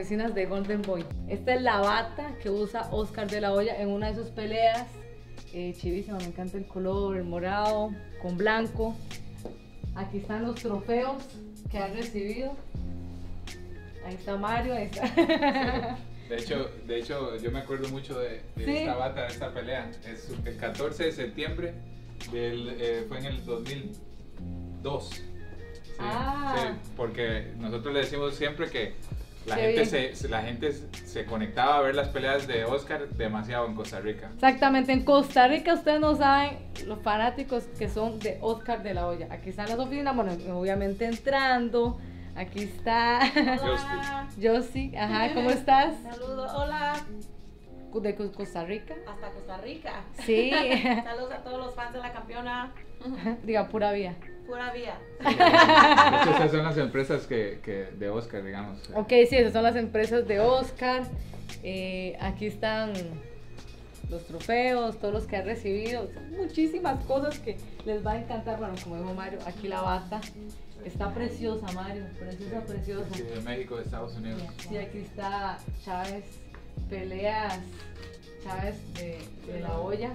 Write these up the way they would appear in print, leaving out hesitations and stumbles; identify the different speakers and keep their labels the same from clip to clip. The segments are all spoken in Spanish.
Speaker 1: oficinas de Golden Boy. Esta es la bata que usa Oscar de la Hoya en una de sus peleas. Chivísima, me encanta el color, el morado con blanco. Aquí están los trofeos que ha recibido. Ahí está Mario, ahí está.
Speaker 2: Sí. De hecho, yo me acuerdo mucho de
Speaker 1: ¿Sí?
Speaker 2: esta bata, de esta pelea. Es el 14 de septiembre, fue en el 2002. Sí, sí, porque nosotros le decimos siempre que la gente se conectaba a ver las peleas de Oscar demasiado en Costa Rica.
Speaker 1: Exactamente, en Costa Rica ustedes no saben los fanáticos que son de Oscar de la Hoya. Aquí están las oficinas, bueno, obviamente entrando. Aquí está Josie, ajá, ¿cómo estás?
Speaker 3: Saludos, hola.
Speaker 1: De Costa Rica.
Speaker 3: Hasta Costa Rica.
Speaker 1: Sí.
Speaker 3: Saludos a todos los fans de la campeona.
Speaker 1: Diga, pura vida.
Speaker 3: Pura vida.
Speaker 2: De hecho, esas son las empresas de Oscar, digamos.
Speaker 1: Ok, sí, esas son las empresas de Oscar. Aquí están los trofeos, todos los que ha recibido. Son muchísimas cosas que les va a encantar. Bueno, como dijo Mario, aquí la bata. Está preciosa, Mario, preciosa, preciosa.
Speaker 2: Sí, de México, de Estados Unidos.
Speaker 1: Sí, aquí está Chávez, peleas Chávez de la Hoya.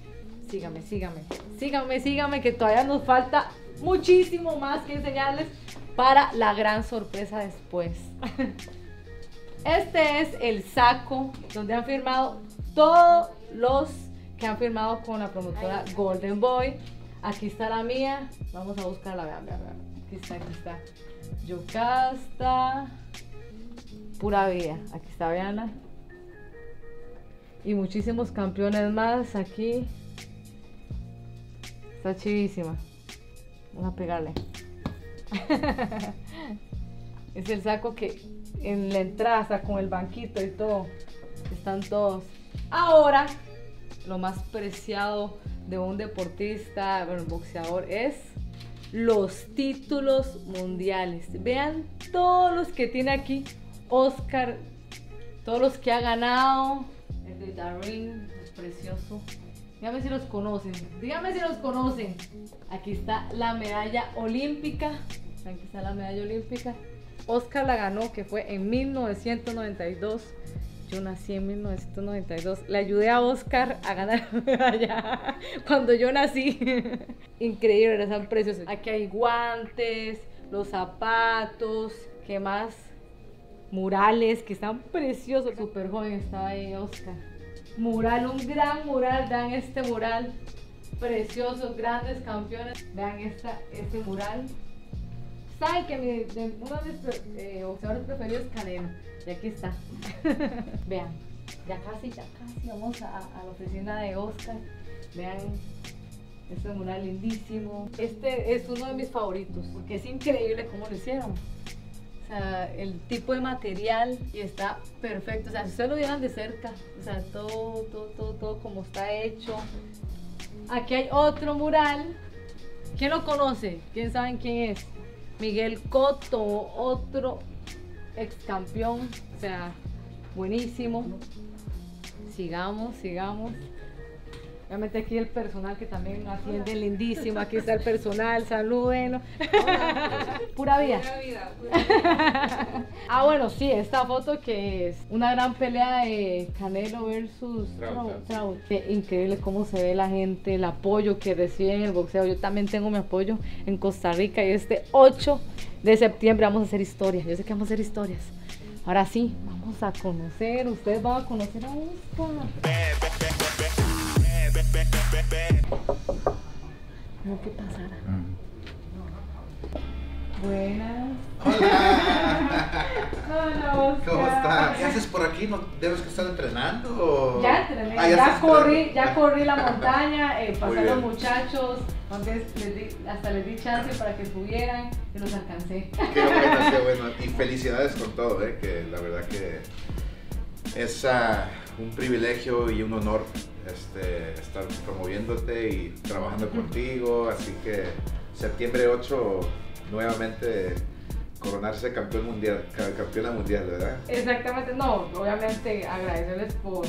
Speaker 1: Sígame, que todavía nos falta muchísimo más que enseñarles para la gran sorpresa después. Este es el saco donde han firmado todos los que han firmado con la promotora Golden Boy. Aquí está la mía, vamos a buscarla, vean. Aquí está. Yocasta, pura vida. Aquí está, veanla. Y muchísimos campeones más aquí. Está chivísima. Vamos a pegarle. Es el saco que en la entrada con el banquito y todo. Están todos. Ahora, lo más preciado de un deportista, bueno, un boxeador, es los títulos mundiales. Vean todos los que tiene aquí Oscar, todos los que ha ganado. El de Darin es precioso. Díganme si los conocen. Aquí está la medalla olímpica. Aquí está la medalla olímpica. Oscar la ganó, que fue en 1992. Yo nací en 1992. Le ayudé a Oscar a ganar la medalla cuando yo nací. Increíble, están preciosos. Aquí hay guantes, los zapatos, ¿qué más? Murales que están preciosos. Súper joven estaba ahí Oscar. Mural, un gran mural. Vean este mural. Preciosos, grandes campeones. Vean este mural. Saben que uno de mis boxeadores preferidos es Canelo. Y aquí está. Vean, ya casi vamos a la oficina de Oscar. Vean este mural lindísimo. Este es uno de mis favoritos porque es increíble cómo lo hicieron. O sea, el tipo de material y está perfecto. O sea, si ustedes lo vieran de cerca, o sea, todo como está hecho. Aquí hay otro mural. ¿Quién lo conoce? ¿Quién saben quién es? Miguel Cotto, otro ex campeón, o sea, buenísimo. Sigamos. Obviamente aquí el personal que también atiende lindísimo. Aquí está el personal, salúdenlo. Pura vida. Ah, bueno, sí, esta foto que es una gran pelea de Canelo versus Trout. Increíble cómo se ve la gente, el apoyo que reciben en el boxeo. Yo también tengo mi apoyo en Costa Rica y este 8 de septiembre vamos a hacer historias. Yo sé que vamos a hacer historias. Ahora sí, vamos a conocer, ustedes van a conocer a Oscar. No, ¿qué pasará? Buenas.
Speaker 4: Hola,
Speaker 1: Oscar.
Speaker 4: ¿Cómo estás? ¿Qué haces por aquí? ¿No debes que estar entrenando? O...
Speaker 1: Ya entrené, ya corrí la montaña, pasé a los muchachos, hasta les di chance para que subieran y los alcancé.
Speaker 4: Qué bueno. Y felicidades con todo, que la verdad que es un privilegio y un honor estar promoviéndote y trabajando contigo, así que septiembre 8 nuevamente coronarse campeona mundial, ¿verdad?
Speaker 1: Exactamente, no, obviamente agradecerles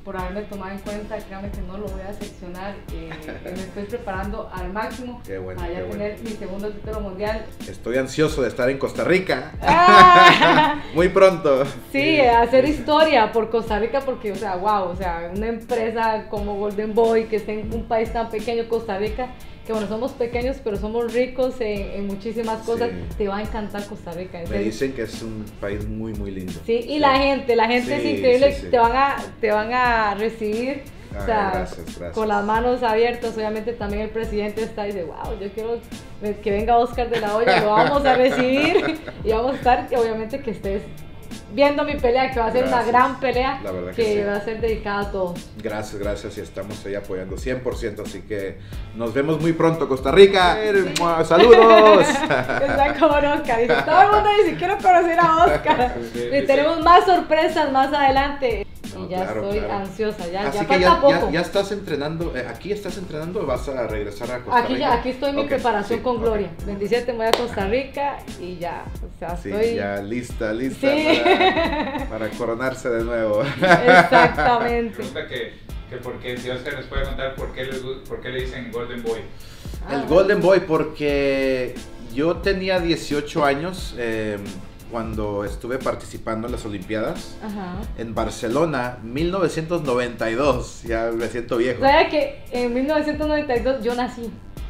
Speaker 1: por haberme tomado en cuenta. Créame que no lo voy a decepcionar. Me estoy preparando al máximo para ya tener mi segundo título mundial.
Speaker 4: Estoy ansioso de estar en Costa Rica.
Speaker 1: ¡Ah!
Speaker 4: Muy pronto.
Speaker 1: Sí, hacer historia por Costa Rica porque, o sea, wow, o sea, una empresa como Golden Boy que está en un país tan pequeño, Costa Rica, que bueno, somos pequeños, pero somos ricos en muchísimas cosas.
Speaker 4: Sí.
Speaker 1: Te va a encantar Costa Rica.
Speaker 4: Me dicen que es un país muy, muy lindo.
Speaker 1: Sí, y la gente
Speaker 4: Sí,
Speaker 1: es increíble,
Speaker 4: sí, sí.
Speaker 1: te van a recibir, o sea,
Speaker 4: gracias.
Speaker 1: con las manos abiertas. Obviamente también el presidente está y dice, wow, yo quiero que venga Oscar de la Hoya, lo vamos a recibir y vamos a estar, obviamente que estés viendo mi pelea, que va a ser una gran pelea,
Speaker 4: La verdad que sí.
Speaker 1: va a ser dedicada a todos.
Speaker 4: Gracias y estamos ahí apoyando 100%, así que nos vemos muy pronto, Costa Rica. ¡Saludos!
Speaker 1: Está como Oscar, dice, todo el mundo dice, quiero conocer a Oscar. Y tenemos más sorpresas más adelante.
Speaker 4: No,
Speaker 1: y ya
Speaker 4: claro,
Speaker 1: estoy
Speaker 4: claro.
Speaker 1: ansiosa, ya
Speaker 4: Así que
Speaker 1: falta poco.
Speaker 4: ya estás entrenando, ¿aquí estás entrenando o vas a regresar a Costa Rica?
Speaker 1: Aquí estoy en mi preparación con Gloria. 27 me voy a Costa Rica y ya, o sea,
Speaker 4: Sí,
Speaker 1: estoy...
Speaker 4: ya lista
Speaker 1: Sí.
Speaker 4: para coronarse de nuevo.
Speaker 1: Exactamente.
Speaker 2: Pregunta que porque si Oscar nos puede contar por qué le dicen Golden Boy.
Speaker 4: El Golden Boy, porque yo tenía 18 años cuando estuve participando en las Olimpiadas
Speaker 1: Ajá.
Speaker 4: en Barcelona, 1992. Ya me siento viejo.
Speaker 1: ¿Sabes que en 1992 yo nací?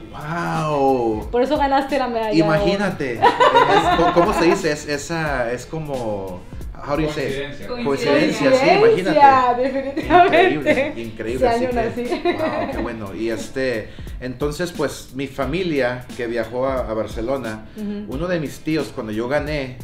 Speaker 4: ¡Wow!
Speaker 1: Por eso ganaste la medalla.
Speaker 4: Imagínate, ¿cómo se dice? Es como, how do you say? Coincidencia, sí, imagínate.
Speaker 1: Definitivamente.
Speaker 4: Increíble.
Speaker 1: Ese año
Speaker 4: así que,
Speaker 1: nací.
Speaker 4: wow, qué bueno. Y entonces pues mi familia que viajó a Barcelona, uno de mis tíos cuando yo gané,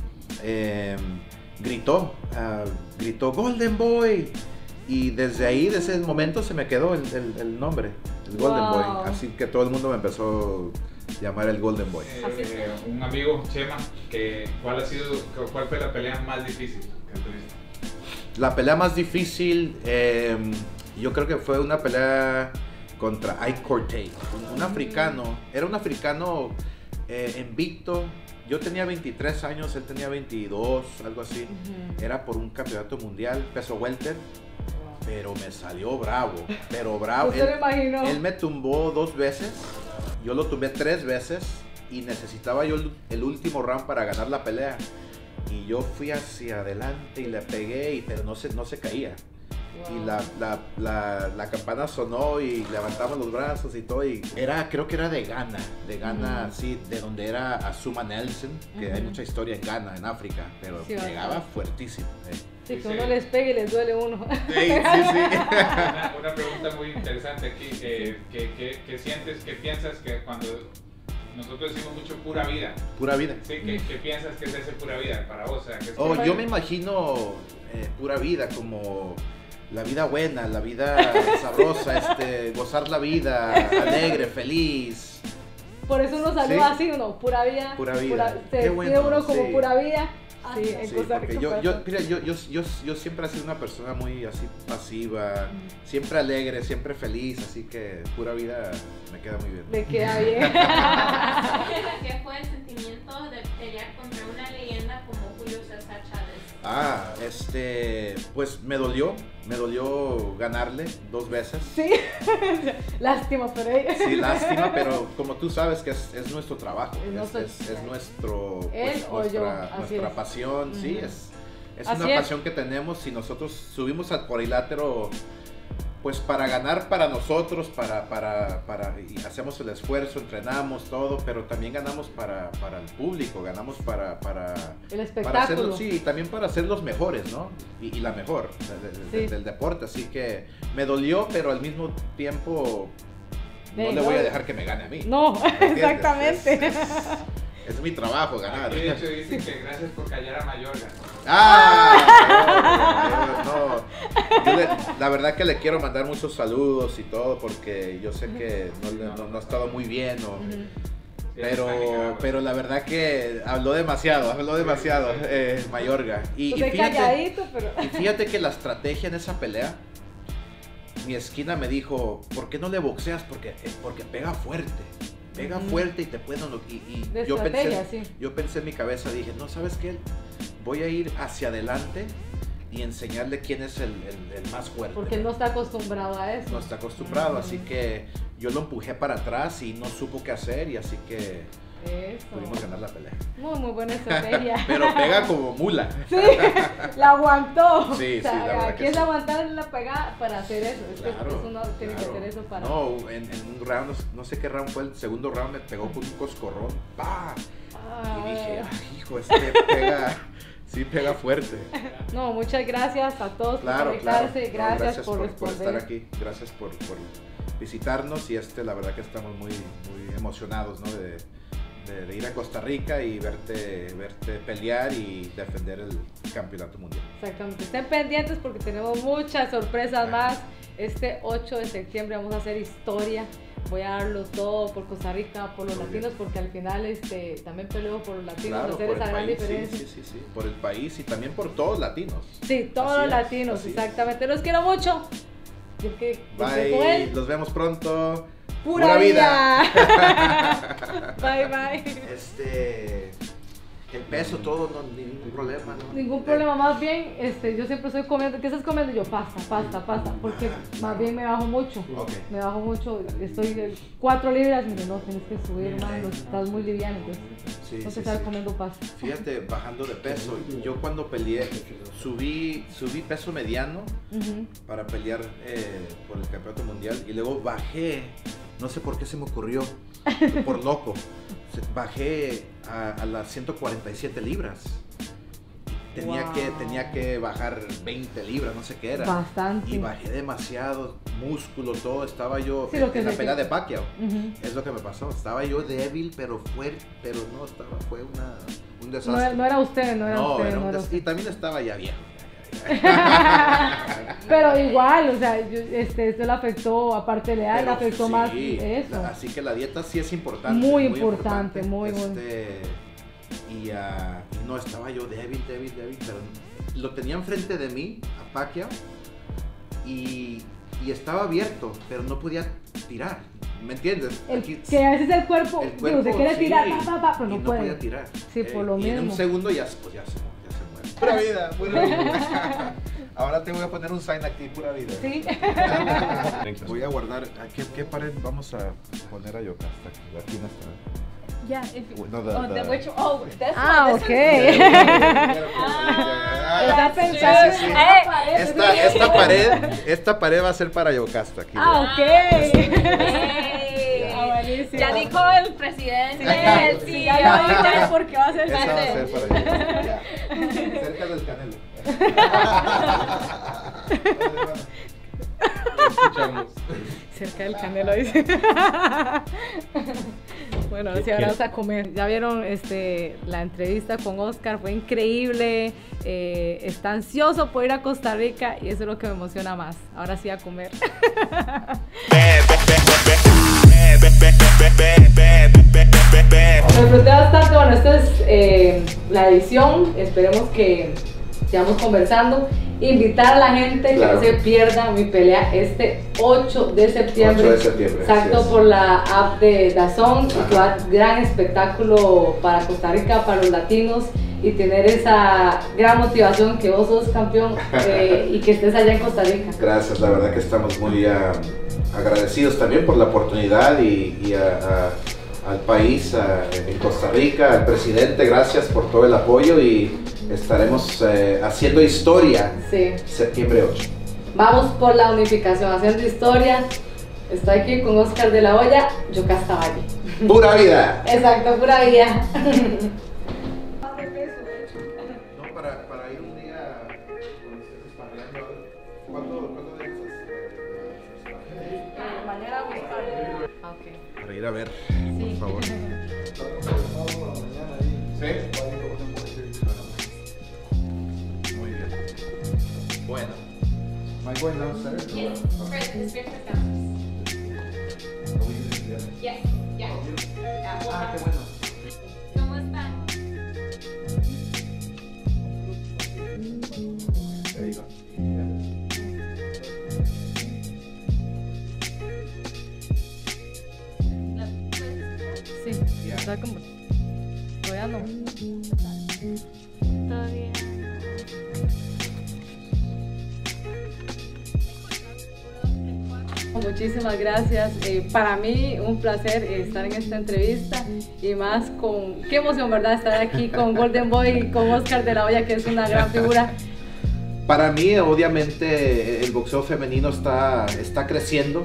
Speaker 4: gritó Golden Boy. Y desde ahí, desde ese momento se me quedó el nombre, el Golden
Speaker 1: Wow.
Speaker 4: Boy. Así que todo el mundo me empezó a llamar el Golden Boy.
Speaker 2: Un amigo, Chema, ¿cuál fue la pelea más difícil que tuviste?
Speaker 4: La pelea más difícil, yo creo que fue una pelea contra Ike Cortez, un africano. Era un africano invicto. Yo tenía 23 años, él tenía 22, algo así. Era por un campeonato mundial, peso welter. Pero me salió bravo, pero bravo.
Speaker 1: No se lo imaginó.
Speaker 4: Él me tumbó 2 veces, yo lo tumbé 3 veces y necesitaba yo el último round para ganar la pelea. Y yo fui hacia adelante y le pegué, pero no se caía. Wow. Y la campana sonó y levantamos los brazos y todo. Y creo que era de Ghana, sí, de donde era Azuma Nelson, que hay mucha historia en Ghana, en África, pero sí, pegaba fuertísimo.
Speaker 1: Sí, que uno les pegue y les duele uno.
Speaker 4: Sí.
Speaker 2: Una pregunta muy interesante aquí, ¿qué sientes, qué piensas que cuando nosotros decimos mucho pura vida?
Speaker 4: Pura vida.
Speaker 2: Sí, ¿qué piensas que es ese pura vida para vos? O sea,
Speaker 4: yo me imagino pura vida como la vida buena, la vida sabrosa, gozar la vida, alegre, feliz.
Speaker 1: Por eso uno saluda así, uno, pura vida.
Speaker 4: Pura vida.
Speaker 1: Se
Speaker 4: bueno,
Speaker 1: uno como pura vida. Sí,
Speaker 4: porque yo siempre he sido una persona muy así pasiva, siempre alegre, siempre feliz, así que pura vida me queda muy bien.
Speaker 1: Me queda bien.
Speaker 3: ¿Qué fue el sentimiento de pelear contra una leyenda como Julio César Chávez?
Speaker 4: Pues me dolió ganarle 2 veces.
Speaker 1: Sí, lástima, pero
Speaker 4: sí, lástima, pero como tú sabes que es nuestro trabajo, es nuestra pasión, sí, es una pasión que tenemos y nosotros subimos al cuadrilátero pues para ganar para nosotros, y hacemos el esfuerzo, entrenamos todo, pero también ganamos para el público, ganamos para
Speaker 1: el espectáculo.
Speaker 4: Para hacerlo, sí, y también para ser los mejores, ¿no? Y la mejor del deporte, así que me dolió, pero al mismo tiempo no le voy a dejar que me gane a mí.
Speaker 1: No, exactamente.
Speaker 4: Es mi trabajo ganar.
Speaker 2: De hecho dicen que gracias por callar a Mayorga.
Speaker 4: La verdad que le quiero mandar muchos saludos y todo porque yo sé que no ha estado muy bien. Pero la verdad que habló demasiado Mayorga. Y fíjate que la estrategia en esa pelea, mi esquina me dijo, ¿por qué no le boxeas? Porque pega fuerte. Pega fuerte y te pueden... Yo pensé en mi cabeza, dije, no, ¿sabes qué? Voy a ir hacia adelante y enseñarle quién es el más fuerte.
Speaker 1: Porque él no está acostumbrado a eso.
Speaker 4: No está acostumbrado, así que yo lo empujé para atrás y no supo qué hacer, y así que pudimos ganar la pelea.
Speaker 1: Muy buena estrategia.
Speaker 4: Pero pega como mula.
Speaker 1: Sí, la aguantó.
Speaker 4: Sí,
Speaker 1: o sea,
Speaker 4: sí, la verdad
Speaker 1: aquí
Speaker 4: que
Speaker 1: es
Speaker 4: sí.
Speaker 1: aguantar la pegada para hacer eso. Es que
Speaker 4: Claro,
Speaker 1: uno tiene que hacer eso para...
Speaker 4: No, en un round, no sé qué round fue, el segundo round me pegó con un coscorrón. ¡Pah! Y dije, ay, hijo, pega, sí pega fuerte.
Speaker 1: No, muchas gracias a todos por conectarse. Gracias por responder.
Speaker 4: estar aquí. Gracias por visitarnos, y la verdad que estamos muy emocionados, ¿no? de ir a Costa Rica y verte pelear y defender el campeonato mundial.
Speaker 1: Exactamente. Estén pendientes porque tenemos muchas sorpresas más. Este 8 de septiembre vamos a hacer historia. Voy a darlo todo por Costa Rica, por los latinos, porque al final también peleo por los latinos,
Speaker 4: Claro,
Speaker 1: hacer
Speaker 4: por
Speaker 1: esa
Speaker 4: el
Speaker 1: gran
Speaker 4: país,
Speaker 1: diferencia.
Speaker 4: sí, por el país y también por todos los latinos.
Speaker 1: Sí, todos los latinos, exactamente. Los quiero mucho.
Speaker 4: Bye, nos vemos pronto.
Speaker 1: Pura vida. Bye, bye.
Speaker 4: El peso, todo, no, ningún problema, ¿no?
Speaker 1: Ningún problema, más bien, yo siempre estoy comiendo. ¿Qué estás comiendo? Yo, pasta, porque más bien me bajo mucho.
Speaker 4: Okay.
Speaker 1: Me bajo mucho, estoy 4 libras, mire, no, tienes que subir, hermano, estás muy liviano, entonces no te estás comiendo pasta.
Speaker 4: Fíjate, bajando de peso, yo cuando peleé, subí peso mediano para pelear por el campeonato mundial, y luego bajé, no sé por qué se me ocurrió, por loco, bajé a las 147 libras. Tenía que bajar 20 libras, no sé qué era.
Speaker 1: Bastante.
Speaker 4: Y bajé demasiado, músculo, todo. Estaba yo
Speaker 1: en
Speaker 4: la pelea de Pacquiao. Es lo que me pasó. Estaba yo débil, pero fue un desastre.
Speaker 1: No era usted, no era usted.
Speaker 4: Y también estaba ya viejo.
Speaker 1: Pero igual, o sea, esto le afectó, aparte le afectó
Speaker 4: sí,
Speaker 1: más eso.
Speaker 4: Así que la dieta sí es importante.
Speaker 1: Muy importante.
Speaker 4: Y no, estaba yo débil, pero lo tenía enfrente de mí, a Pacquiao, y estaba abierto, pero no podía tirar, ¿me entiendes?
Speaker 1: Que a veces el cuerpo se quiere tirar, pero no puede.
Speaker 4: Podía tirar.
Speaker 1: Sí, por lo mismo.
Speaker 4: En un segundo ya se muere. Pura vida, pura vida. Ahora te voy a poner un sign aquí, pura vida.
Speaker 1: Sí.
Speaker 4: Voy a guardar, ¿qué pared vamos a poner a Yocasta? Aquí no está.
Speaker 3: Yeah,
Speaker 1: Ok.
Speaker 3: Está
Speaker 1: pensando.
Speaker 4: Esta pared va a ser para Yocasta. Aquí,
Speaker 3: Ya dijo el presidente, el CEO, ya por qué va a ser
Speaker 4: esa va a ser para Yocasta. Cerca del Canelo.
Speaker 2: Escuchamos.
Speaker 1: Cerca del Canelo, dice. Bueno, así ahora vamos a comer. Ya vieron la entrevista con Oscar, fue increíble. Está ansioso por ir a Costa Rica y eso es lo que me emociona más. Ahora sí a comer. Me disfruté bastante. Bueno, esta es la edición. Esperemos que sigamos conversando. Invitar a la gente que no se pierda mi pelea este 8 de septiembre.
Speaker 4: 8 de septiembre.
Speaker 1: Exacto, por la app de DAZN. Y fue un gran espectáculo para Costa Rica, para los latinos. Y tener esa gran motivación que vos sos campeón y que estés allá en Costa Rica.
Speaker 4: Gracias, la verdad que estamos muy agradecidos también por la oportunidad y al país, en Costa Rica, al presidente, gracias por todo el apoyo, y estaremos haciendo historia septiembre 8.
Speaker 1: Vamos por la unificación, haciendo historia. Estoy aquí con Oscar de la Hoya, Yocasta Valle.
Speaker 4: ¡Pura vida!
Speaker 1: Exacto, pura vida.
Speaker 4: Para ir un día con ustedes parleando, ¿cuándo dejas?
Speaker 1: Mañana voy a okay.
Speaker 4: Para ir a ver,
Speaker 1: Sí.
Speaker 4: por favor.
Speaker 2: ¿Sí?
Speaker 4: Muy bien. Bueno. Am I going downstairs?
Speaker 3: Yes, Fred, the spirit of balance. Yes, yeah.
Speaker 4: Ah, qué bueno.
Speaker 3: ¿Cómo están?
Speaker 4: There you go.
Speaker 1: Sí, está como. Todavía no.
Speaker 3: Todavía.
Speaker 1: muchísimas gracias. Para mí un placer estar en esta entrevista y más con, qué emoción, ¿verdad? Estar aquí con Golden Boy y con Oscar de la Hoya, que es una gran figura.
Speaker 4: Para mí, obviamente, el boxeo femenino está creciendo,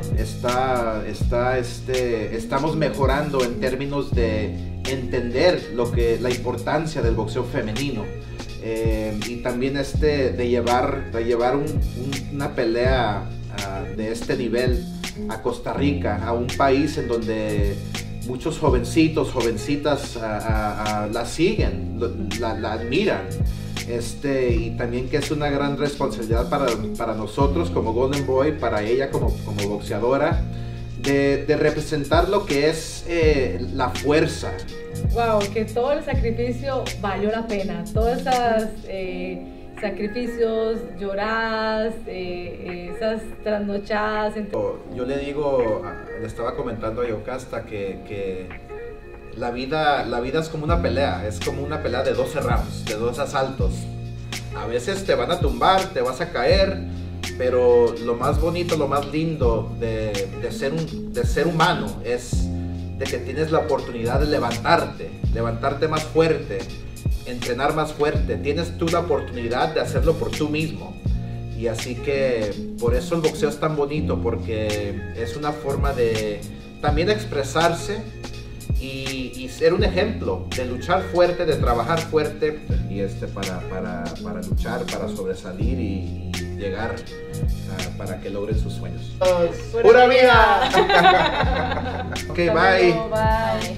Speaker 4: estamos mejorando en términos de entender la importancia del boxeo femenino. Y también de llevar una pelea de este nivel a Costa Rica, a un país en donde muchos jovencitos, jovencitas la siguen, la admiran. Y también que es una gran responsabilidad para nosotros como Golden Boy, para ella como boxeadora, de representar lo que es la fuerza.
Speaker 1: Wow, que todo el sacrificio valió la pena, todos esos sacrificios, lloradas, esas trasnochadas.
Speaker 4: Yo le estaba comentando a Yocasta que la vida es como una pelea, de 12 rounds, de 12 asaltos. A veces te van a tumbar, te vas a caer, pero lo más bonito, lo más lindo de ser humano es de que tienes la oportunidad de levantarte más fuerte, entrenar más fuerte. Tienes tú la oportunidad de hacerlo por tú mismo. Y así que por eso el boxeo es tan bonito, porque es una forma de también expresarse y ser un ejemplo de luchar fuerte, de trabajar fuerte y para luchar, para sobresalir y llegar para que logren sus sueños. ¡Pura vida! Ok, bye.
Speaker 1: Bye.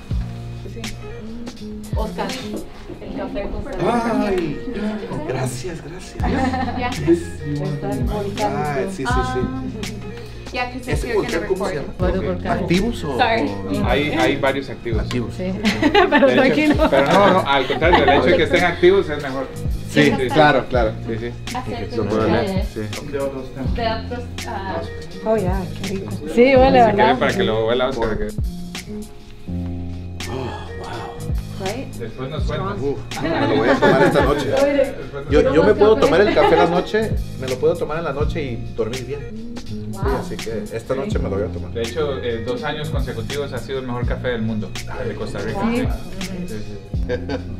Speaker 1: Oscar, el café Costa Rica.
Speaker 4: Ay, gracias. Sí.
Speaker 3: Yeah, because
Speaker 4: ¿Ese
Speaker 3: you're gonna
Speaker 4: volcán cómo se
Speaker 3: record.
Speaker 4: llama? ¿Activos o...?
Speaker 3: Sorry.
Speaker 2: Hay varios activos.
Speaker 4: Activos.
Speaker 1: Sí. Pero
Speaker 2: De
Speaker 1: tranquilo.
Speaker 2: hecho, pero no, al contrario, el hecho de que estén activos es mejor.
Speaker 4: Sí, claro.
Speaker 2: Sí.
Speaker 3: Hacer
Speaker 4: Lo puedo leer.
Speaker 3: tus
Speaker 4: Sí.
Speaker 3: de otros,
Speaker 1: Oh, ya, qué rico. Sí, huele,
Speaker 2: Si quieres,
Speaker 1: ¿verdad?
Speaker 2: para que lo huela Oscar.
Speaker 1: Right?
Speaker 2: Después nos cuentas.
Speaker 4: Me lo voy a tomar esta noche. Yo me puedo tomar el café en la noche, me lo puedo tomar en la noche y dormir bien. Sí, así que esta noche me lo voy a tomar.
Speaker 2: De hecho, 2 años consecutivos ha sido el mejor café del mundo, el de Costa Rica.
Speaker 1: Sí.
Speaker 2: Sí.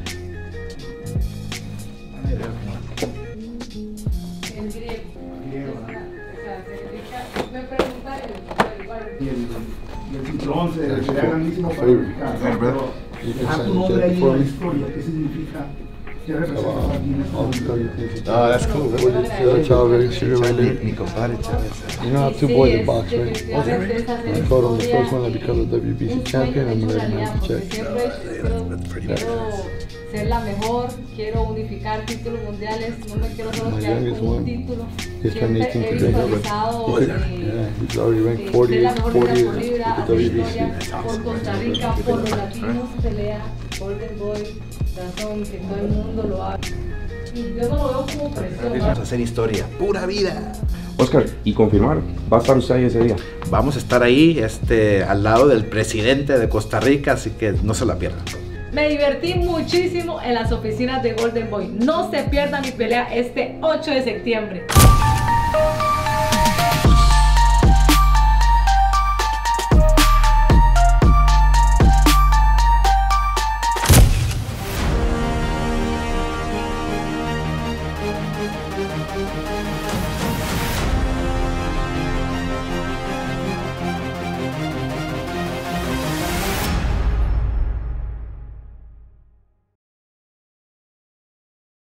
Speaker 1: El griego. O sea, significa, me pregunta el
Speaker 5: Y el cinturón sería grandísimo para verificar. Pero dejar tu nombre ahí en la historia, ¿qué significa? ¿Qué representa aquí en esta
Speaker 4: Oh, that's cool.
Speaker 6: Mi compadre Chávez.
Speaker 7: You know, I have two boys that box, right? I told him the first one I become the WBC champion, I'm gonna write my check.
Speaker 1: Quiero ser la mejor, quiero unificar títulos mundiales, no me quiero solo
Speaker 7: My
Speaker 1: quedar
Speaker 7: youngest
Speaker 1: con un
Speaker 7: one,
Speaker 1: título.
Speaker 7: he's turning
Speaker 1: Siempre
Speaker 7: 18
Speaker 1: he
Speaker 7: today.
Speaker 1: visualizado
Speaker 7: Yeah, he's already ranked
Speaker 1: ser
Speaker 7: 40
Speaker 1: la mejor libra por
Speaker 7: 40
Speaker 1: libra,
Speaker 7: at the
Speaker 1: hacer
Speaker 7: WBC.
Speaker 1: historia por Costa Rica, por los latinos, pelea, Golden Boy, razón que todo el mundo lo haga. Y yo no lo veo como presión.
Speaker 4: Vamos a hacer historia. ¡Pura vida!
Speaker 6: Oscar, y confirmar, ¿va a estar usted ahí ese día?
Speaker 4: Vamos a estar ahí al lado del presidente de Costa Rica, así que no se la pierdan.
Speaker 1: Me divertí muchísimo en las oficinas de Golden Boy. No se pierda mi pelea este 8 de septiembre.